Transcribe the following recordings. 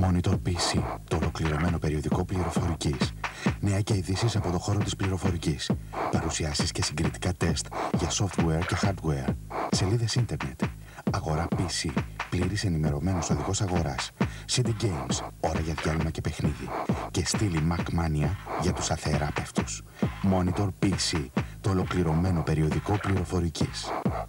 Monitor PC, το ολοκληρωμένο περιοδικό πληροφορικής. Νέα και ειδήσεις από το χώρο της πληροφορικής. Παρουσιάσεις και συγκριτικά τεστ για software και hardware. Σελίδες ίντερνετ. Αγορά PC. Πλήρης ενημερωμένος οδηγός αγοράς. CD Games. Ώρα για διάλειμμα και παιχνίδι. Και στήλη Mac Mania για τους αθεράπευτους. Monitor PC, το ολοκληρωμένο περιοδικό πληροφορικής.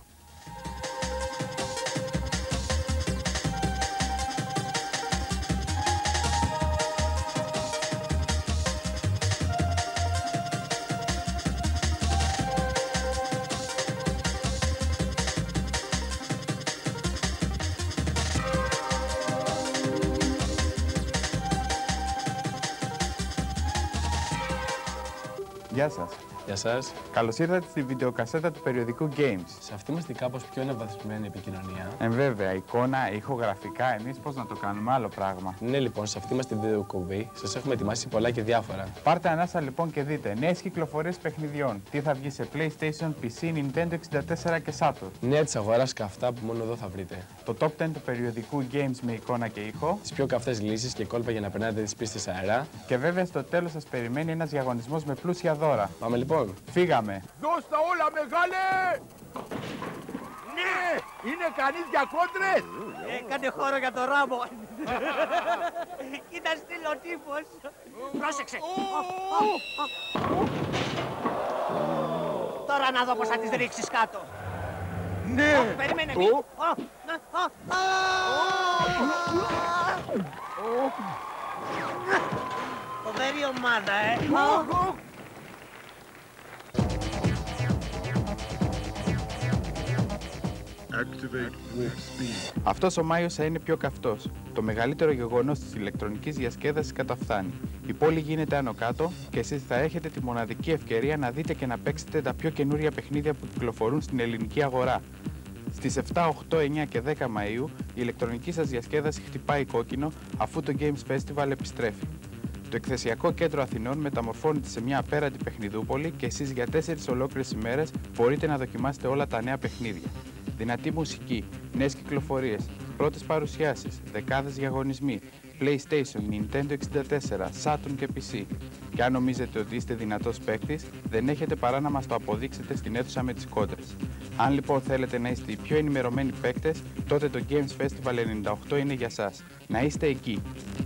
Γεια σας. Γεια σας. Καλώς ήρθατε στη βιντεοκασέτα του περιοδικού Games. Σε αυτή είμαστε κάπως πιο αναβαθμισμένη επικοινωνία. Βέβαια, εικόνα, ηχογραφικά, εμείς πώς να το κάνουμε, άλλο πράγμα. Ναι, λοιπόν, σε αυτή είμαστε βιντεοκομβή. Σας έχουμε ετοιμάσει πολλά και διάφορα. Πάρτε ανάσα λοιπόν και δείτε νέες κυκλοφορίες παιχνιδιών. Τι θα βγει σε PlayStation, PC, Nintendo 64 και Saturn. Νέα της αγοράς καυτά που μόνο εδώ θα βρείτε. Το top 10 του περιοδικού Games με εικόνα και ήχο. Τις πιο καυτές λύσεις και κόλπα για να περνάτε τις πίστες αερά. Και βέβαια στο τέλος σας περιμένει ένας διαγωνισμός με πλούσια δώρα. Πάμε λοιπόν. Φύγαμε. Δώσ' τα όλα, μεγάλε! Ναι! Είναι κανείς για κόντρες! Κάνε χώρο για το Ράμο. Κοίτα στείλω τύπος. Πρόσεξε. Τώρα να δω πώς θα τις ρίξεις κάτω. Ναι! Περίμενε. Φοβερή ομάδα, Αυτός ο Μάιος θα είναι πιο καυτός. Το μεγαλύτερο γεγονός της ηλεκτρονικής διασκέδασης καταφθάνει. Η πόλη γίνεται άνω κάτω και εσείς θα έχετε τη μοναδική ευκαιρία να δείτε και να παίξετε τα πιο καινούρια παιχνίδια που κυκλοφορούν στην ελληνική αγορά. Στις 7, 8, 9 και 10 Μαΐου η ηλεκτρονική σας διασκέδαση χτυπάει κόκκινο αφού το Games Festival επιστρέφει. Το εκθεσιακό κέντρο Αθηνών μεταμορφώνεται σε μια απέραντη παιχνιδούπολη και εσείς για 4 ολόκληρες ημέρες μπορείτε να δοκιμάσετε όλα τα νέα παιχνίδια. Δυνατή μουσική, νέες κυκλοφορίες, πρώτες παρουσιάσεις, δεκάδες διαγωνισμοί, PlayStation, Nintendo 64, Saturn και PC. Και αν νομίζετε ότι είστε δυνατός παίκτης, δεν έχετε παρά να μας το αποδείξετε στην αίθουσα με τις κόντρες. Αν λοιπόν θέλετε να είστε οι πιο ενημερωμένοι παίκτες, τότε το Games Festival 98 είναι για σας. Να είστε εκεί!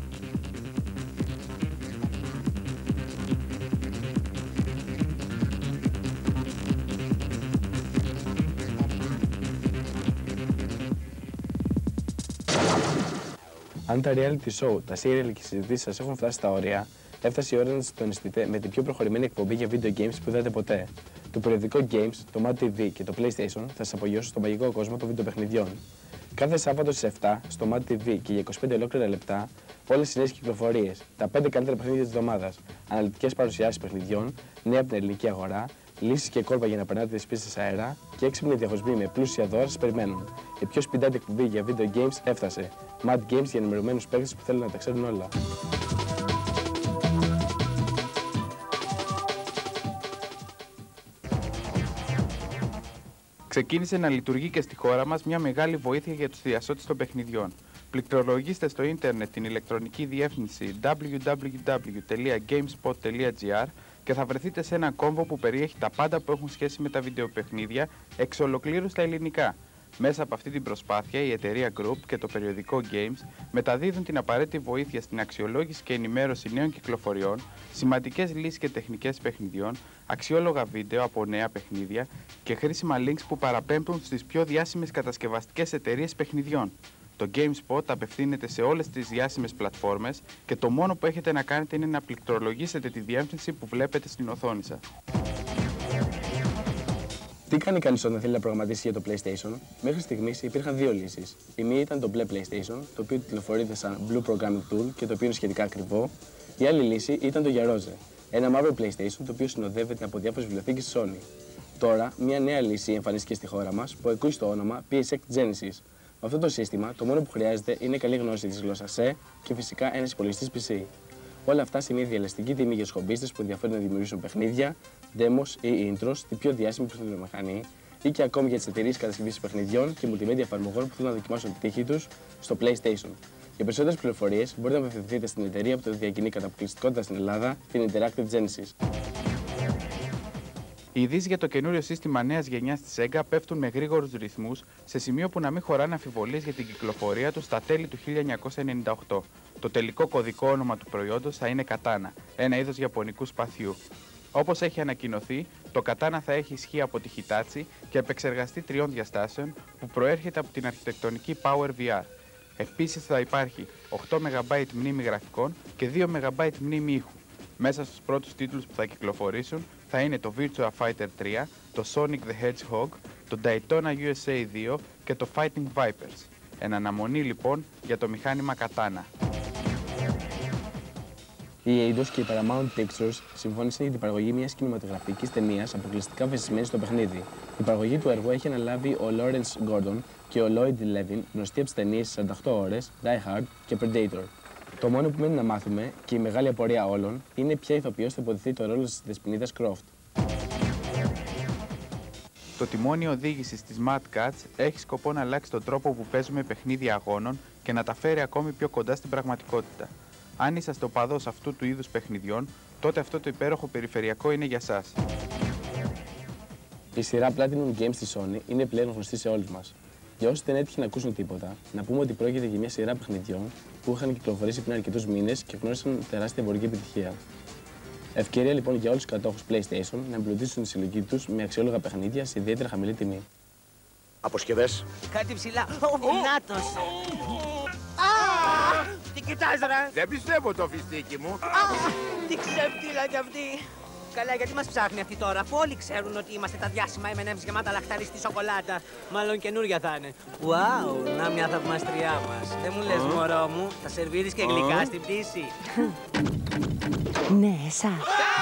Αν τα reality show, τα serial και οι συζητήσεις σας έχουν φτάσει στα όρια, έφτασε η ώρα να συντονιστείτε με την πιο προχωρημένη εκπομπή για video games που είδατε ποτέ. Το περιοδικό Games, το Mad TV και το PlayStation θα σας απογειώσουν στον μαγικό κόσμο των βιντεοπαιχνιδιών. Κάθε Σάββατο στις 7 στο Mad TV και για 25 ολόκληρα λεπτά, όλες οι νέες κυκλοφορίες, τα 5 καλύτερα παιχνίδια της εβδομάδας, αναλυτικές παρουσιάσεις παιχνιδιών, νέα από την ελληνική αγορά, λύσεις και κόλπα για να περνάτε τις πίστες αέρα και έξυπνοι διαγωνισμοί με πλούσια δώρα σας περιμένουν. Η πιο σπιντάτη εκπομπή για video games έφτασε. Mad Games για ενημερωμένους παίκτες που θέλουν να τα ξέρουν όλα. Ξεκίνησε να λειτουργεί και στη χώρα μας μια μεγάλη βοήθεια για τους διασώτες των παιχνιδιών. Πληκτρολογήστε στο ίντερνετ την ηλεκτρονική διεύθυνση www.gamespot.gr και θα βρεθείτε σε ένα κόμβο που περιέχει τα πάντα που έχουν σχέση με τα βιντεοπαιχνίδια εξ ολοκλήρου στα ελληνικά. Μέσα από αυτή την προσπάθεια η εταιρεία Group και το περιοδικό Games μεταδίδουν την απαραίτητη βοήθεια στην αξιολόγηση και ενημέρωση νέων κυκλοφοριών, σημαντικές λύσεις και τεχνικές παιχνιδιών, αξιόλογα βίντεο από νέα παιχνίδια και χρήσιμα links που παραπέμπουν στις πιο διάσημες κατασκευαστικές εταιρείες παιχνιδιών. Το GameSpot απευθύνεται σε όλες τις διάσημες πλατφόρμες και το μόνο που έχετε να κάνετε είναι να πληκτρολογήσετε τη διεύθυνση που βλέπετε στην οθόνη σας. Τι κάνει κανείς όταν θέλει να προγραμματίσει για το PlayStation? Μέχρι στιγμής υπήρχαν δύο λύσεις. Η μία ήταν το μπλε PlayStation, το οποίο τηλεφορείται σαν Blue Programming Tool και το οποίο είναι σχετικά ακριβό. Η άλλη λύση ήταν το Yaroze, ένα μαύρο PlayStation το οποίο συνοδεύεται από διάφορες βιβλιοθήκες της Sony. Τώρα, μια νέα λύση εμφανίστηκε στη χώρα μας που ακούει στο όνομα PSX Genesis. Με αυτό το σύστημα, το μόνο που χρειάζεται είναι καλή γνώση της γλώσσας C και φυσικά ένας υπολογιστής PC. Όλα αυτά σε μια διαλεστική τιμή για τους χομπίστες που ενδιαφέρουν να δημιουργήσουν παιχνίδια, demos ή intros στη πιο διάσημη παιχνιδιομηχανή ή και ακόμη για τις εταιρείες κατασκευής παιχνιδιών και multimedia εφαρμογών που θέλουν να δοκιμάσουν τη τύχη τους στο PlayStation. Για περισσότερες πληροφορίες μπορείτε να απευθυνθείτε στην εταιρεία που το διακινεί κατά αποκλειστικότητα στην Ελλάδα, την Interactive Genesis. Οι ειδήσεις για το καινούριο σύστημα νέας γενιάς της Sega πέφτουν με γρήγορους ρυθμούς, σε σημείο που να μην χωράνε αμφιβολίες για την κυκλοφορία του στα τέλη του 1998. Το τελικό κωδικό όνομα του προϊόντος θα είναι Katana, ένα είδος ιαπωνικού σπαθιού. Όπως έχει ανακοινωθεί, το Katana θα έχει ισχύ από τη Hitachi και επεξεργαστή 3 διαστάσεων που προέρχεται από την αρχιτεκτονική Power VR. Επίσης θα υπάρχει 8 MB μνήμη γραφικών και 2 MB μνήμη ήχου. Μέσα στους πρώτους τίτλους που θα κυκλοφορήσουν θα είναι το Virtua Fighter 3, το Sonic the Hedgehog, το Daytona USA 2 και το Fighting Vipers. Εν αναμονή λοιπόν για το μηχάνημα Katana. Η Eidos και η Paramount Pictures συμφώνησαν για την παραγωγή μιας κινηματογραφικής ταινίας αποκλειστικά βασισμένης στο παιχνίδι. Η παραγωγή του έργου έχει αναλάβει ο Lawrence Gordon και ο Lloyd Levin, γνωστοί από τις ταινίες 48 ώρες, Die Hard και Predator. Το μόνο που μένει να μάθουμε και η μεγάλη απορία όλων είναι ποια ηθοποιός θα υποδηθεί το ρόλο της δεσποινίδας Croft. Το τιμόνι οδήγησης της Mad Catz έχει σκοπό να αλλάξει τον τρόπο που παίζουμε παιχνίδια αγώνων και να τα φέρει ακόμη πιο κοντά στην πραγματικότητα. Αν είσαστε οπαδός αυτού του είδους παιχνιδιών, τότε αυτό το υπέροχο περιφερειακό είναι για σας. Η σειρά Platinum Games της Sony είναι πλέον γνωστή σε όλους μας. Για όσοι δεν έτυχε να ακούσουν τίποτα, να πούμε ότι πρόκειται για μια σειρά παιχνιδιών που είχαν κυκλοφορήσει πριν αρκετούς μήνες και γνώρισαν τεράστια εμπορική επιτυχία. Ευκαιρία λοιπόν για όλους τους κατόχους PlayStation να εμπλουτίσουν τη συλλογή τους με αξιόλογα παιχνίδια σε ιδιαίτερα χαμηλή τιμή. Αποσκευές. Κάτι ψηλά. Ο δυνάτος. Τι κοιτάς ρε. Δεν πιστεύω το φιστίκι μου. Τι ξεφτύλα κι αυτή. Καλά, γιατί μας ψάχνει αυτή τώρα, αφού όλοι ξέρουν ότι είμαστε τα διάσημα M&M's γεμάτα λαχταριστή σοκολάτα. Μάλλον καινούρια θα είναι. Ουάου, να μια θαυμαστριά μας. Δεν μου λες, μωρό μου, θα σερβίρεις και γλυκά στην πτήση. Ναι, εσάς.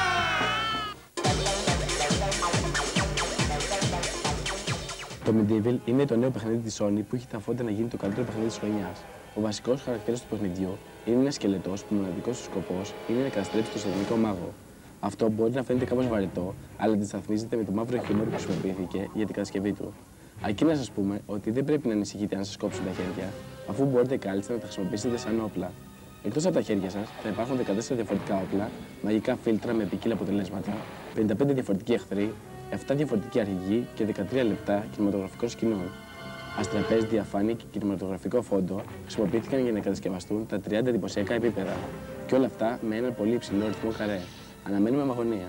Το Medieval είναι το νέο παιχνίδι της Sony που έχει τα φώτα να γίνει το καλύτερο παιχνίδι της χρονιάς. Ο βασικός χαρακτήρας του παιχνιδιού είναι ένας σκελετός που μοναδικός του σκοπός είναι να καταστρέψει τον σατανικό μάγο. Αυτό μπορεί να φαίνεται κάπως βαρετό, αλλά αντισταθμίζεται με το μαύρο χιούμορ που χρησιμοποιήθηκε για την κατασκευή του. Αρκεί να σας πούμε ότι δεν πρέπει να ανησυχείτε αν σας κόψουν τα χέρια, αφού μπορείτε κάλλιστα να τα χρησιμοποιήσετε σαν όπλα. Εκτός από τα χέρια σας, θα υπάρχουν 14 διαφορετικά όπλα, μαγικά φίλτρα με ποικίλα αποτελέσματα, 55 διαφορετικοί εχθροί, 7 διαφορετικοί αρχηγοί και 13 λεπτά κινηματογραφικών σκηνών. Αστραπές, διαφάνεια και κινηματογραφικό φόντο χρησιμοποιήθηκαν για να κατασκευαστούν τα 30 εντυπωσιακά επίπεδα. Και όλα αυτά με ένα πολύ υψηλό ρυθμό καρέ. Αναμένουμε με αγωνία.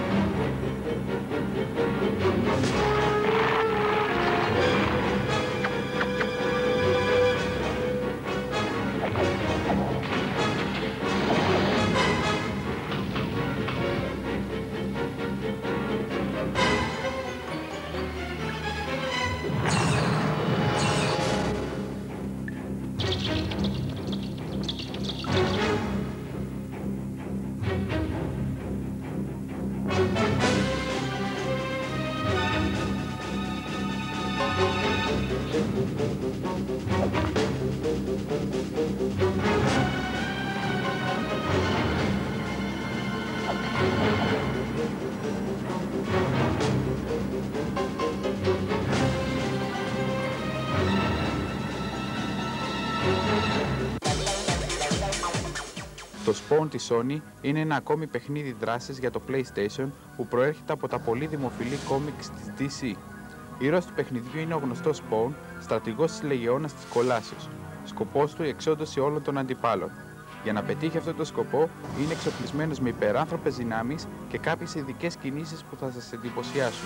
Το Spawn της Sony είναι ένα ακόμη παιχνίδι δράσης για το PlayStation που προέρχεται από τα πολύ δημοφιλή κόμιξ της DC. Ήρωας του παιχνιδιού είναι ο γνωστός Spawn, στρατηγός της Λεγεώνας της Κολάσεως. Σκοπός του η εξόντωση όλων των αντιπάλων. Για να πετύχει αυτό το σκοπό, είναι εξοπλισμένος με υπεράνθρωπες δυνάμεις και κάποιες ειδικές κινήσεις που θα σας εντυπωσιάσουν.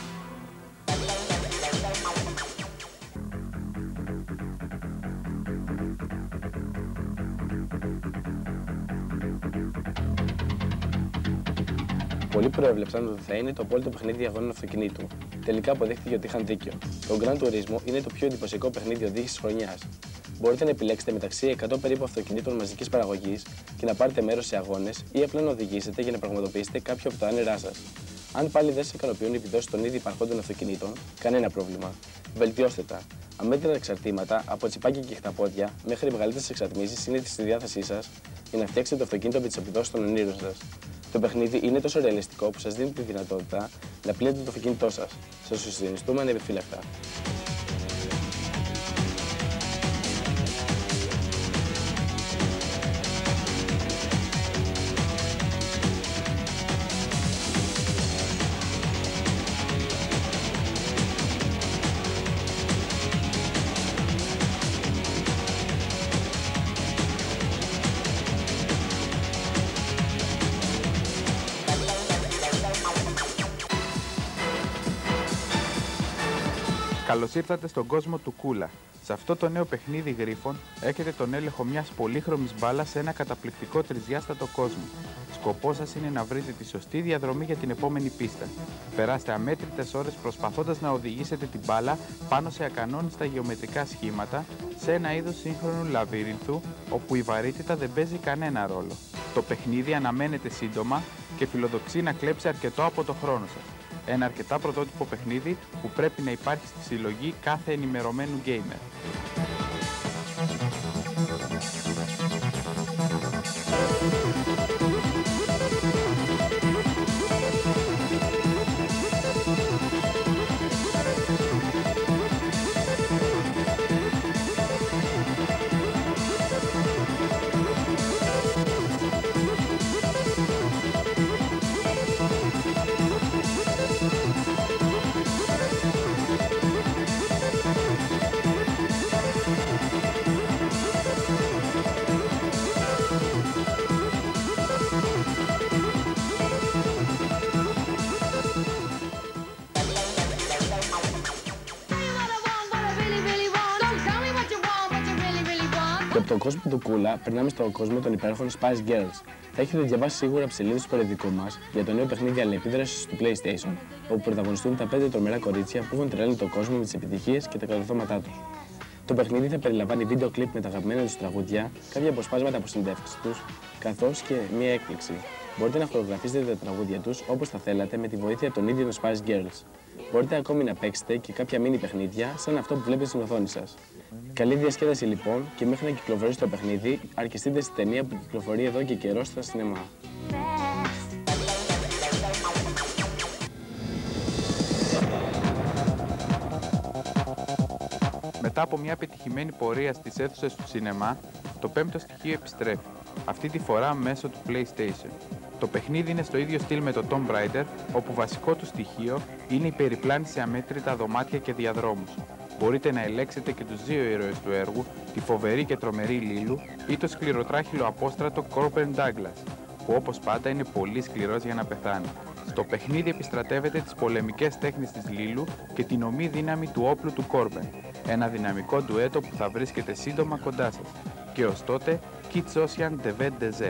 Πολλοί προέβλεψαν ότι θα είναι το απόλυτο παιχνίδι αγώνων αυτοκινήτου. Τελικά αποδείχθηκε ότι είχαν δίκιο. Το Gran Turismo είναι το πιο εντυπωσιακό παιχνίδι οδήγησης χρονιάς. Μπορείτε να επιλέξετε μεταξύ 100 περίπου αυτοκινήτων μαζικής παραγωγής και να πάρετε μέρος σε αγώνες ή απλά να οδηγήσετε για να πραγματοποιήσετε κάποιο από τα άνερά σας. Αν πάλι δεν σας ικανοποιούν οι επιδόσεις των ήδη υπαρχόντων αυτοκινήτων, κανένα πρόβλημα. Βελτιώστε τα. Αμέτρητα εξαρτήματα από τσιπάκια και χταπόδια μέχρι μεγαλύτερες εξατμίσεις είναι στη διάθεσή σας για να φτιάξετε το αυτοκίνητο με τις επιδόσεις των ονείρων σας. Το παιχνίδι είναι τόσο ρεαλιστικό που σας δίνει τη δυνατότητα να πλύνετε το αυτοκίνητό σας. Σας το συνιστούμε ανεπιφύλακτα. Καλώς ήρθατε στον κόσμο του Κούλα. Σε αυτό το νέο παιχνίδι γρίφων έχετε τον έλεγχο μιας πολύχρωμης μπάλας σε ένα καταπληκτικό τρισδιάστατο κόσμο. Σκοπός σας είναι να βρείτε τη σωστή διαδρομή για την επόμενη πίστα. Περάστε αμέτρητες ώρες προσπαθώντας να οδηγήσετε την μπάλα πάνω σε ακανόνιστα γεωμετρικά σχήματα σε ένα είδος σύγχρονου λαβύρινθου όπου η βαρύτητα δεν παίζει κανένα ρόλο. Το παιχνίδι αναμένεται σύντομα και φιλοδοξεί να κλέψει αρκετό από το χρόνο σας. Ένα αρκετά πρωτότυπο παιχνίδι που πρέπει να υπάρχει στη συλλογή κάθε ενημερωμένου gamer. Και από τον κόσμο του Κούλα περνάμε στον κόσμο των υπέροχων Spice Girls. Θα έχετε διαβάσει σίγουρα από τις σελίδες του περιοδικού μας για το νέο παιχνίδι αλληλεπίδρασης του PlayStation, όπου πρωταγωνιστούν τα 5 τρομερά κορίτσια που έχουν τρελάνει τον κόσμο με τις επιτυχίες και τα κατορθώματά τους. Το παιχνίδι θα περιλαμβάνει βίντεο κλιπ με τα αγαπημένα τους τραγούδια, κάποια αποσπάσματα από συνεντεύξεις τους, καθώς και μία έκπληξη. Μπορείτε να χορογραφήσετε τα τραγούδια τους όπως θα θέλατε με τη βοήθεια των ίδιων Spice Girls. Μπορείτε ακόμη να παίξετε και κάποια μίνι παιχνίδια σαν αυτό που βλέπετε στην οθόνη σας. Καλή διασκέδαση λοιπόν και μέχρι να κυκλοφορήσει το παιχνίδι, αρκεστείτε στη ταινία που κυκλοφορεί εδώ και καιρό στα σινεμά. Μετά από μια επιτυχημένη πορεία στις αίθουσες του σινεμά, το πέμπτο στοιχείο επιστρέφει, αυτή τη φορά μέσω του PlayStation. Το παιχνίδι είναι στο ίδιο στυλ με το Tomb Raider, όπου βασικό του στοιχείο είναι η περιπλάνηση σε αμέτρητα δωμάτια και διαδρόμους. Μπορείτε να ελέγξετε και τους δύο ήρωες του έργου, τη φοβερή και τρομερή Λίλου ή το σκληροτράχυλο απόστρατο Corbin Douglas, που όπως πάντα είναι πολύ σκληρός για να πεθάνει. Στο παιχνίδι επιστρατεύετε τις πολεμικές τέχνες της Λίλου και την ομή δύναμη του όπλου του Corbin. Ένα δυναμικό ντουέτο που θα βρίσκεται σύντομα κοντά σας. Και ως τότε, Kids Ocean Devet Deze.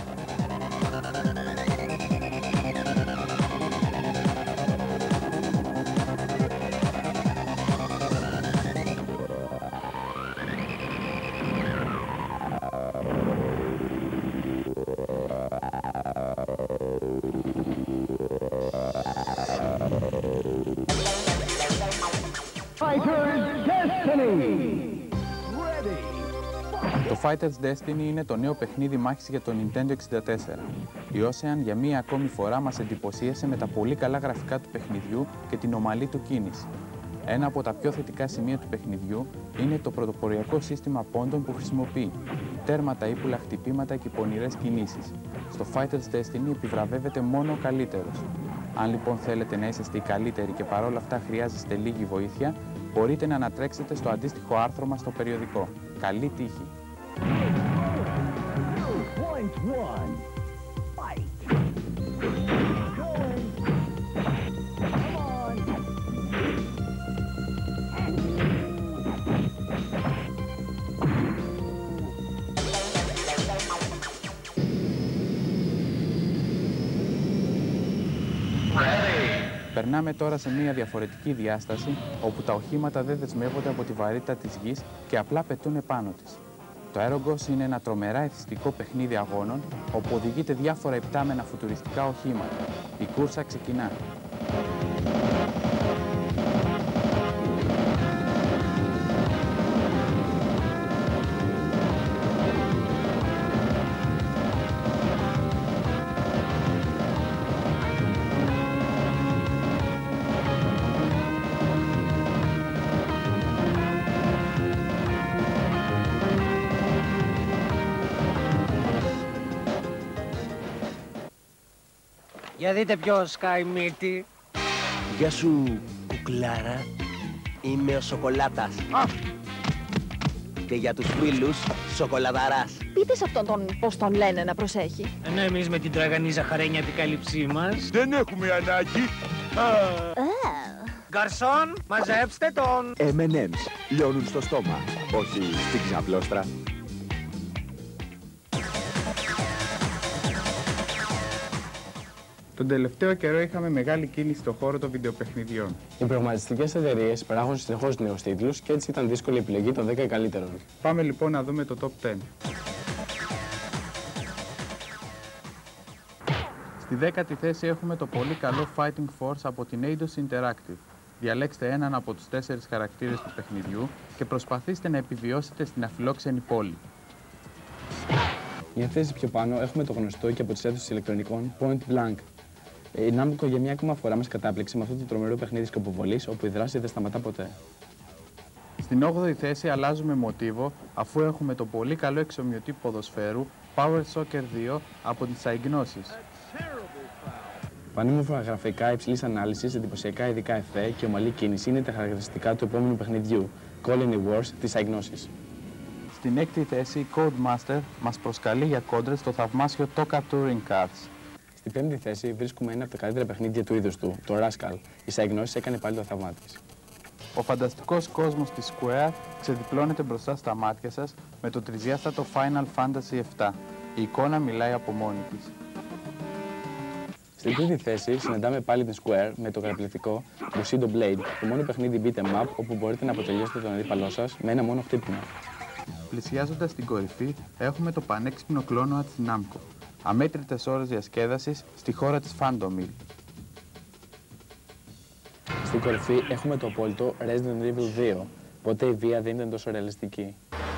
Το Fighter's Destiny είναι το νέο παιχνίδι μάχης για το Nintendo 64. Η Ocean για μία ακόμη φορά μας εντυπωσίασε με τα πολύ καλά γραφικά του παιχνιδιού και την ομαλή του κίνηση. Ένα από τα πιο θετικά σημεία του παιχνιδιού είναι το πρωτοποριακό σύστημα πόντων που χρησιμοποιεί, τέρματα, ύπουλα, χτυπήματα και πονηρές κινήσεις. Στο Fighter's Destiny επιβραβεύεται μόνο ο καλύτερος. Αν λοιπόν θέλετε να είσαστε οι καλύτεροι και παρόλα αυτά χρειάζεστε λίγη βοήθεια, μπορείτε να ανατρέξετε στο αντίστοιχο άρθρο μας στο περιοδικό. Καλή τύχη! Περνάμε τώρα σε μια διαφορετική διάσταση, όπου τα οχήματα δεν δεσμεύονται από τη βαρύτητα της γης και απλά πετούν επάνω της. Το Aerogos είναι ένα τρομερά εθιστικό παιχνίδι αγώνων, όπου οδηγείται διάφορα υπτάμενα φουτουριστικά οχήματα. Η κούρσα ξεκινά. Για δείτε ποιος σκάει μύτη. Γεια σου, κουκλάρα. Είμαι ο Σοκολάτας. Και για τους φίλους, Σοκολαδαράς. Πείτε σε αυτόν τον πώς τον λένε να προσέχει. Ενώ εμείς με την τραγανή ζαχαρένια επικάλυψή μας. Δεν έχουμε ανάγκη. Γκαρσόν, μαζέψτε τον! M&M's λιώνουν στο στόμα, όχι στην ξαπλώστρα. Τον τελευταίο καιρό είχαμε μεγάλη κίνηση στον χώρο των βιντεοπαιχνιδιών. Οι προγραμματιστικές εταιρείες παράγουν συνεχώς νέους τίτλους και έτσι ήταν δύσκολη η επιλογή των 10 καλύτερων. Πάμε λοιπόν να δούμε το Top 10. Στη 10η θέση έχουμε το πολύ καλό Fighting Force από την Eidos Interactive. Διαλέξτε έναν από τους 4 χαρακτήρες του παιχνιδιού και προσπαθήστε να επιβιώσετε στην αφιλόξενη πόλη. Μια θέση πιο πάνω έχουμε το γνωστό και από τις αίθουσες ηλεκτρονικών Point Blank. Η Namco για μια ακόμα φορά μας κατάπληξε με αυτό το τρομερό παιχνίδι σκοποβολής όπου η δράση δεν σταματά ποτέ. Στην 8η θέση αλλάζουμε μοτίβο αφού έχουμε το πολύ καλό εξομοιωτή ποδοσφαίρου Power Soccer 2 από τις Psygnosis. Πανέμορφα γραφικά υψηλής ανάλυσης, εντυπωσιακά ειδικά εφέ και ομαλή κίνηση είναι τα χαρακτηριστικά του επόμενου παιχνιδιού, Colony Wars της Psygnosis. Στην 6η θέση η Codemaster μας προσκαλεί για κόντρες στο θαυμάσιο Toka Touring Cars. Στην 5η θέση βρίσκουμε ένα από τα καλύτερα παιχνίδια του είδους του, το Rascal. Η Psygnosis έκανε πάλι το θαυμά της. Ο φανταστικός κόσμος της Square ξεδιπλώνεται μπροστά στα μάτια σας με το τρισδιάστατο Final Fantasy VII. Η εικόνα μιλάει από μόνη της. Στην τρίτη θέση συναντάμε πάλι την Square με το καταπληκτικό Bushido Blade, το μόνο παιχνίδι beat'em up όπου μπορείτε να αποτελειώσετε τον αντίπαλό σας με ένα μόνο χτύπημα. Πλησιάζοντας την κορυφή έχουμε το πανέξυπνο κλόνοα της Namco. Αμέτρητες ώρες διασκέδασης στη χώρα της Fandomil. Στην κορυφή έχουμε το απόλυτο Resident Evil 2, ποτέ η βία δεν ήταν τόσο ρεαλιστική.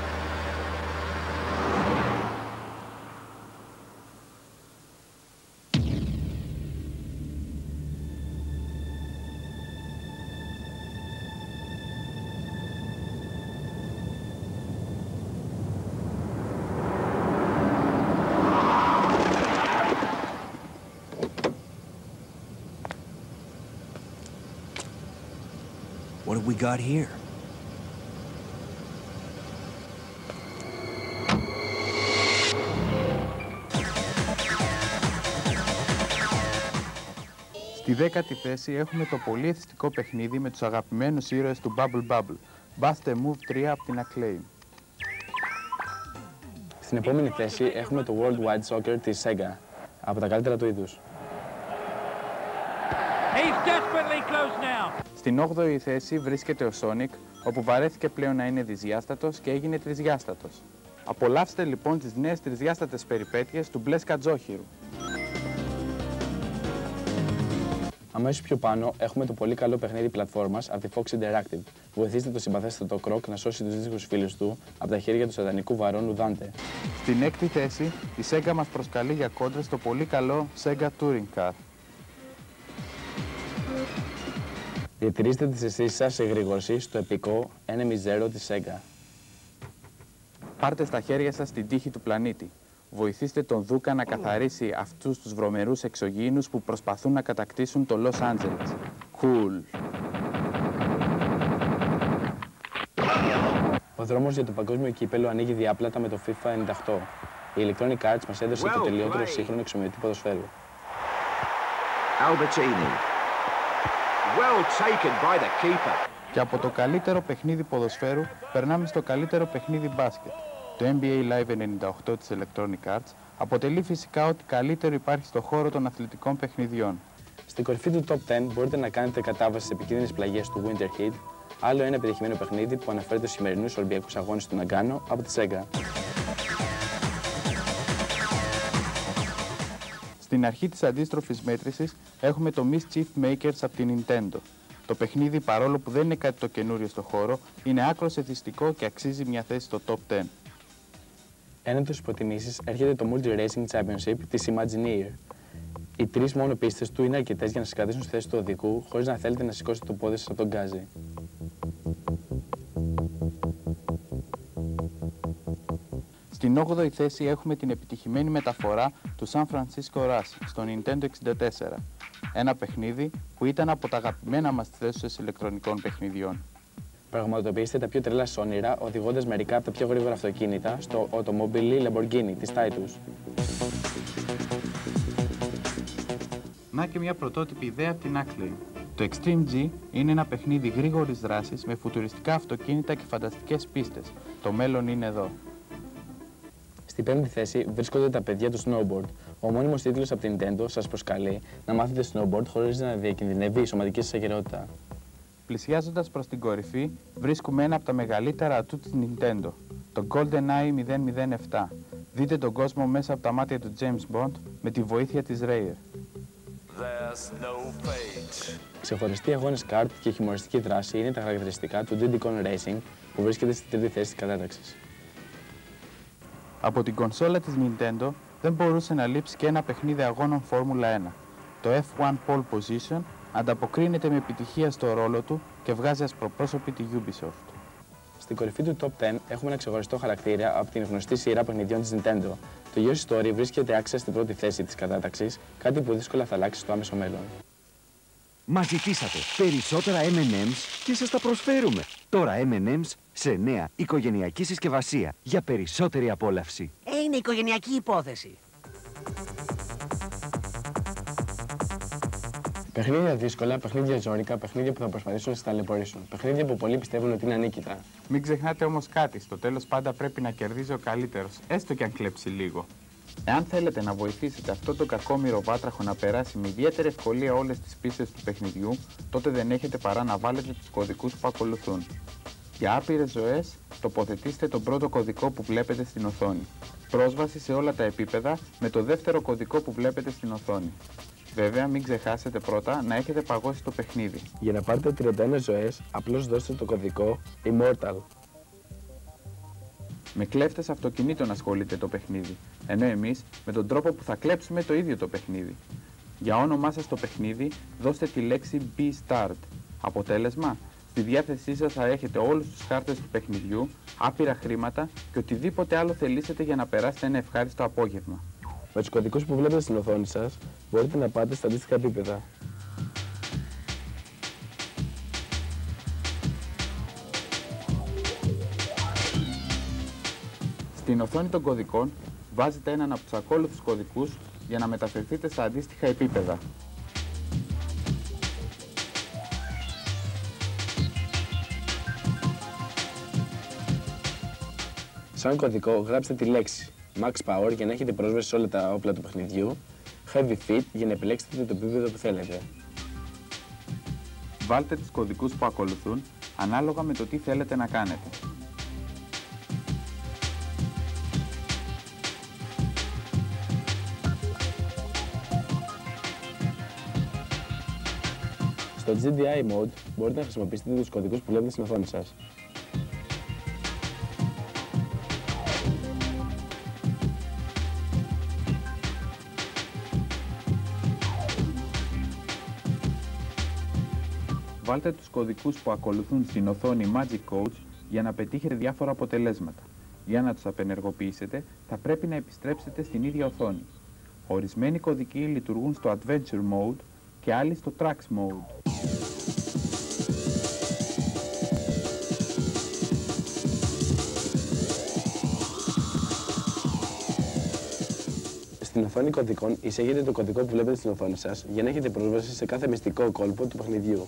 What have we got here? Στη 10η θέση έχουμε το πολύ εθιστικό παιχνίδι με τους αγαπημένους ήρωες του Bubble Bubble, Bust a Move 3 από την Acclaim. Στην επόμενη θέση έχουμε το Worldwide Soccer της Sega, από τα καλύτερα του είδους. Στην 8η θέση βρίσκεται ο Sonic, όπου βαρέθηκε πλέον να είναι δυσδιάστατος και έγινε τρισδιάστατος. Απολαύστε λοιπόν τις νέες τρισδιάστατες περιπέτειες του Μπλε Σκατζόχυρου. Αμέσως πιο πάνω έχουμε το πολύ καλό παιχνίδι πλατφόρμας από τη Fox Interactive. Βοηθήστε το συμπαθέστατο Croc να σώσει τους δύσκολους φίλους του από τα χέρια του σατανικού βαρώνου Dante. Στην 6η θέση η Sega μας προσκαλεί για κόντρες στο πολύ καλό Sega Touring Car. Διατηρήστε τις αισθήσεις σας σε γρήγορση στο επικό Enemy Zero της Sega. Πάρτε στα χέρια σας την τύχη του πλανήτη. Βοηθήστε τον Δούκα να καθαρίσει αυτούς τους βρωμερούς εξωγήινους που προσπαθούν να κατακτήσουν το Los Angeles. Cool. Ο δρόμος για το παγκόσμιο κύπελλο ανοίγει διάπλατα με το FIFA 98. Η Electronic Arts μας έδωσε το τελειότερο σύγχρονο εξομοιωτή ποδοσφαίρου. Albertini. Well taken by the keeper. Και από το καλύτερο παιχνίδι ποδοσφαίρου περνάμε στο καλύτερο παιχνίδι μπάσκετ. Το NBA Live 98 της Electronic Arts αποτελεί φυσικά ό,τι καλύτερο υπάρχει στο χώρο των αθλητικών παιχνιδιών. Στην κορυφή του Top 10 μπορείτε να κάνετε κατάβαση στις επικίνδυνες πλαγιές του Winter Heat, άλλο ένα επιτυχημένο παιχνίδι που αναφέρεται στους σημερινούς Ολυμπιακούς Αγώνες του Ναγκάνο από τη Sega. Στην αρχή της αντίστροφης μέτρησης έχουμε το Mischief Makers από την Nintendo. Το παιχνίδι, παρόλο που δεν είναι κάτι το καινούριο στο χώρο, είναι άκρως εθιστικό και αξίζει μια θέση στο Top 10. Έναν τους υποτιμήσεις έρχεται το Multi Racing Championship της Imagineer. Οι τρεις μόνο πίστες του είναι αρκετές για να σας κρατήσουν στη θέση του οδηγού, χωρίς να θέλετε να σηκώσετε το πόδι σας από τον γκάζι. Στην 8η θέση έχουμε την επιτυχημένη μεταφορά του San Francisco Rush στο Nintendo 64. Ένα παιχνίδι που ήταν από τα αγαπημένα μας θέσεις ηλεκτρονικών παιχνιδιών. Πραγματοποιήστε τα πιο τρελά σας όνειρα οδηγώντας μερικά από τα πιο γρήγορα αυτοκίνητα στο Automobile Lamborghini της Titus. Να και μια πρωτότυπη ιδέα από την Acclaim. Το Extreme G είναι ένα παιχνίδι γρήγορης δράσης με φουτουριστικά αυτοκίνητα και φανταστικές πίστες. Το μέλλον είναι εδώ. Στην 5η θέση βρίσκονται τα παιδιά του snowboard. Ο μόνιμος τίτλος από την Nintendo σας προσκαλεί να μάθετε snowboard χωρίς να διακινδυνεύει η σωματική σας ακεραιότητα. Πλησιάζοντας προς την κορυφή, βρίσκουμε ένα από τα μεγαλύτερα ατού της Nintendo, το GoldenEye 007. Δείτε τον κόσμο μέσα από τα μάτια του James Bond με τη βοήθεια της Rare. Ξεχωριστοί αγώνες kart και χιουμοριστική δράση είναι τα χαρακτηριστικά του Diddy Kong Racing που βρίσκεται στη 3η θέση της κατάταξης. Από την κονσόλα της Nintendo δεν μπορούσε να λείψει και ένα παιχνίδι αγώνων Φόρμουλα 1. Το F1 Pole Position ανταποκρίνεται με επιτυχία στο ρόλο του και βγάζει ασπροπρόσωπη τη Ubisoft. Στην κορυφή του Top 10 έχουμε ένα ξεχωριστό χαρακτήρα από την γνωστή σειρά παιχνιδιών της Nintendo. Το Yoshi Story βρίσκεται άξια στην πρώτη θέση της κατάταξης, κάτι που δύσκολα θα αλλάξει στο άμεσο μέλλον. Μας ζητήσατε περισσότερα M&M's και σας τα προσφέρουμε. Τώρα M&M's σε νέα οικογενειακή συσκευασία για περισσότερη απόλαυση. Είναι οικογενειακή υπόθεση. Παιχνίδια δύσκολα, παιχνίδια ζόρικα, παιχνίδια που θα προσπαθήσουν να σας ταλαιπωρήσουν. Παιχνίδια που πολλοί πιστεύουν ότι είναι ανίκητα. Μην ξεχνάτε όμως κάτι, στο τέλος πάντα πρέπει να κερδίζει ο καλύτερος, έστω και αν κλέψει λίγο. Εάν θέλετε να βοηθήσετε αυτό το κακόμοιρο βάτραχο να περάσει με ιδιαίτερη ευκολία όλες τις πίστες του παιχνιδιού, τότε δεν έχετε παρά να βάλετε τους κωδικούς που ακολουθούν. Για άπειρες ζωές, τοποθετήστε τον πρώτο κωδικό που βλέπετε στην οθόνη. Πρόσβαση σε όλα τα επίπεδα με το δεύτερο κωδικό που βλέπετε στην οθόνη. Βέβαια, μην ξεχάσετε πρώτα να έχετε παγώσει το παιχνίδι. Για να πάρετε 31 ζωές, απλώς δώστε το κωδικό Immortal. Με κλέφτες αυτοκινήτων ασχολείται το παιχνίδι, ενώ εμείς με τον τρόπο που θα κλέψουμε το ίδιο το παιχνίδι. Για όνομά σας το παιχνίδι, δώστε τη λέξη B-Start. Αποτέλεσμα, στη διάθεσή σας θα έχετε όλους τους χάρτες του παιχνιδιού, άπειρα χρήματα και οτιδήποτε άλλο θελήσετε για να περάσετε ένα ευχάριστο απόγευμα. Με τους κωδικούς που βλέπετε στην οθόνη σας, μπορείτε να πάτε στα αντίστοιχα επίπεδα. Στην οθόνη των κωδικών, βάζετε έναν από τους ακόλουθους κωδικούς για να μεταφερθείτε στα αντίστοιχα επίπεδα. Σαν κωδικό, γράψτε τη λέξη Max Power για να έχετε πρόσβαση σε όλα τα όπλα του παιχνιδιού, Heavy Fit για να επιλέξετε το επίπεδο που θέλετε. Βάλτε τους κωδικούς που ακολουθούν ανάλογα με το τι θέλετε να κάνετε. Στο GDI Mode μπορείτε να χρησιμοποιήσετε τους κωδικούς που βλέπετε στην οθόνη σας. Βάλτε τους κωδικούς που ακολουθούν στην οθόνη Magic Codes για να πετύχετε διάφορα αποτελέσματα. Για να τους απενεργοποιήσετε, θα πρέπει να επιστρέψετε στην ίδια οθόνη. Ορισμένοι κωδικοί λειτουργούν στο Adventure Mode και άλλοι στο Tracks Mode. Στην οθόνη κωδικών εισάγετε το κωδικό που βλέπετε στην οθόνη σας για να έχετε πρόσβαση σε κάθε μυστικό κόλπο του παιχνιδιού.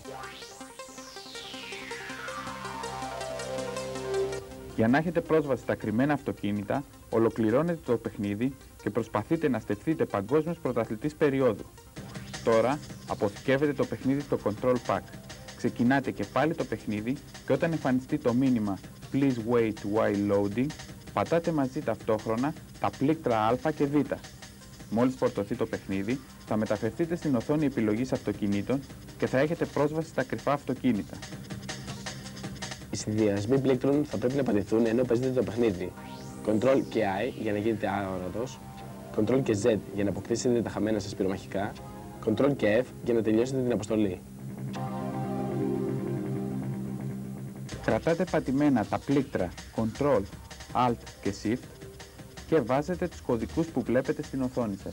Για να έχετε πρόσβαση στα κρυμμένα αυτοκίνητα, ολοκληρώνετε το παιχνίδι και προσπαθείτε να στεφθείτε παγκόσμιος πρωταθλητής περίοδου. Τώρα, αποθηκεύετε το παιχνίδι στο Control Pack. Ξεκινάτε και πάλι το παιχνίδι και όταν εμφανιστεί το μήνυμα Please wait while loading, πατάτε μαζί ταυτόχρονα τα πλήκτρα Α και Β. Μόλις φορτωθεί το παιχνίδι, θα μεταφερθείτε στην οθόνη επιλογής αυτοκινήτων και θα έχετε πρόσβαση στα κρυφά αυτοκίνητα. Οι συνδυασμοί πλήκτρων θα πρέπει να πατηθούν ενώ παίζετε το παιχνίδι. Ctrl και I για να γίνετε αόρατος, Ctrl και Z για να αποκτήσετε τα χαμένα σας πυρομαχικά, Ctrl και F για να τελειώσετε την αποστολή. Κρατάτε πατημένα τα πλήκτρα Ctrl, Alt και Shift και βάζετε τους κωδικούς που βλέπετε στην οθόνη σας.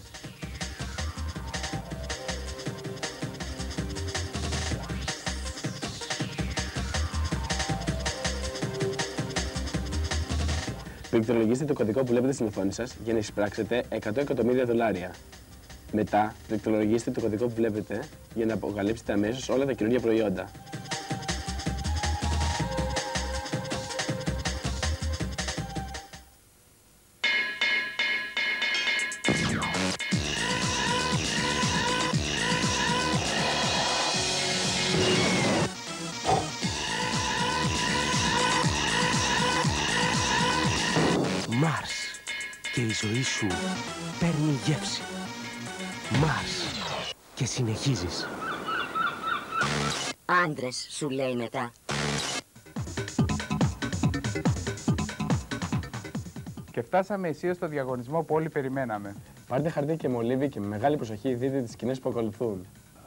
Πληκτρολογήστε το κωδικό που βλέπετε στην οθόνη σας για να εισπράξετε $100 εκατομμύρια. Μετά, πληκτρολογήστε το κωδικό που βλέπετε για να αποκαλύψετε αμέσως όλα τα καινούργια προϊόντα. Mars. Και η ζωή σου παίρνει γεύση. Mars. Και συνεχίζεις. Άντρες, σου λέει μετά. Και φτάσαμε αισίως στο διαγωνισμό που όλοι περιμέναμε. Πάρτε χαρτί και μολύβι και με μεγάλη προσοχή δείτε τις σκηνές που ακολουθούν.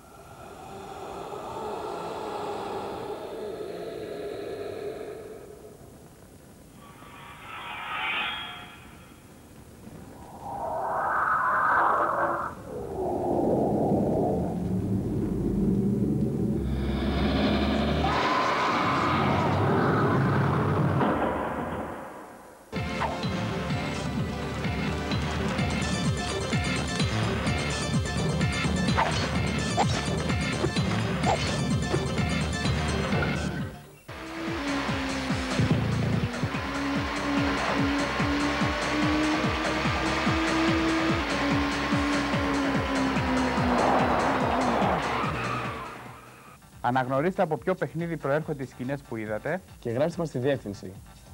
Αναγνωρίστε από ποιο παιχνίδι προέρχονται οι σκηνές που είδατε Και γράψτε μας τη διεύθυνση.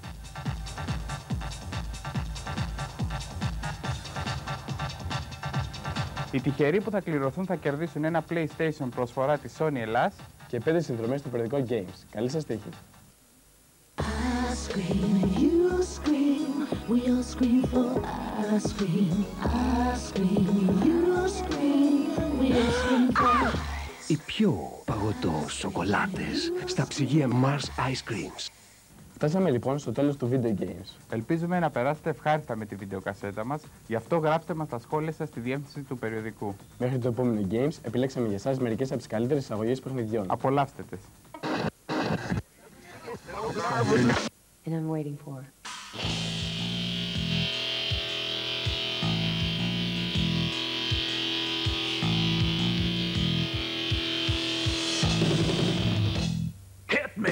Οι τυχεροί που θα κληρωθούν θα κερδίσουν ένα PlayStation προσφορά της Sony Ελλάς Και 5 συνδρομές στο περιοδικό Games. Καλή σας τύχη. Οι πιο παγωτό σοκολάτες στα ψυγεία Mars Ice Creams. Φτάσαμε λοιπόν στο τέλος του Video Games. Ελπίζουμε να περάσετε ευχάριστα με τη βιντεοκασέτα μας, γι' αυτό γράψτε μας τα σχόλια σας στη διεύθυνση του περιοδικού. Μέχρι το επόμενο Games, επιλέξαμε για εσάς μερικές από τις καλύτερες εισαγωγές παιχνιδιών. Απολαύστε τις. And I'm waiting for. Hit me!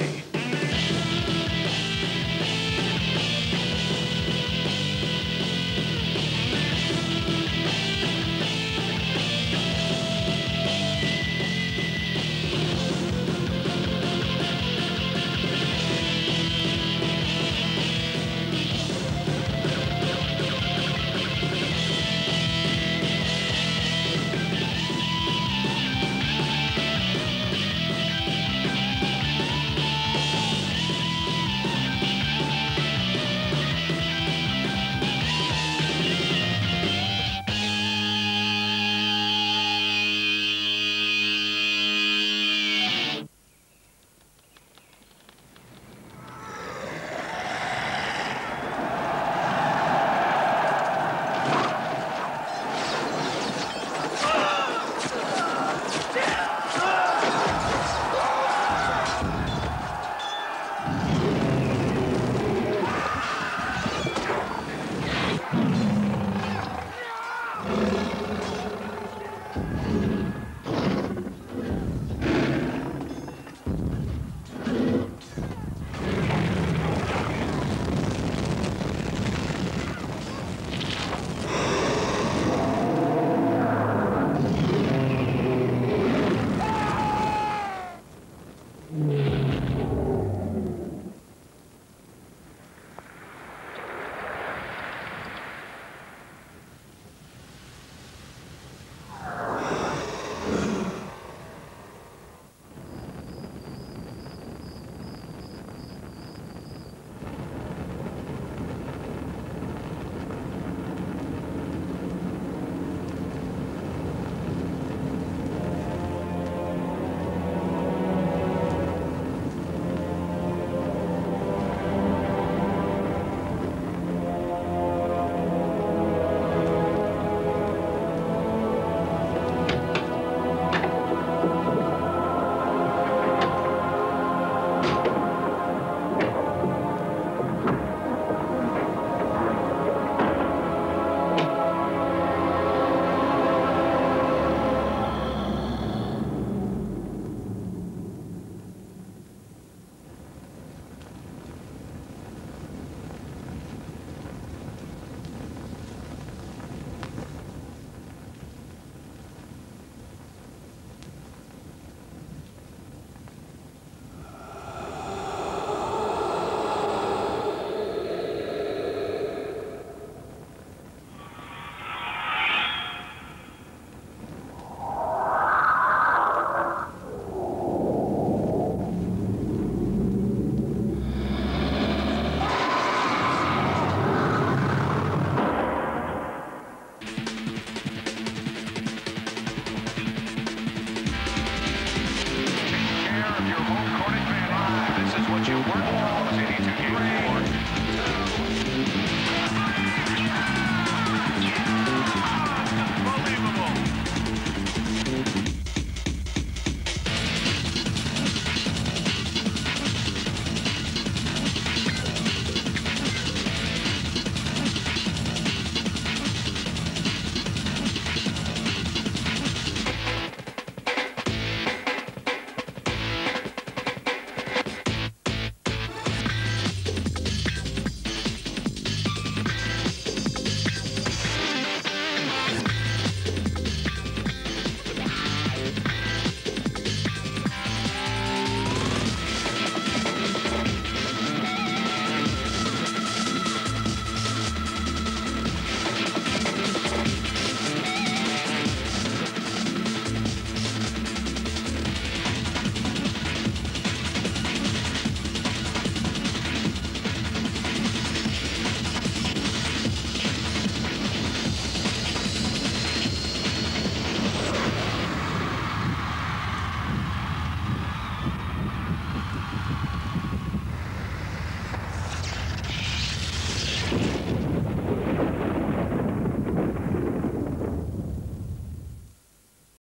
what you work for, City 2 Game.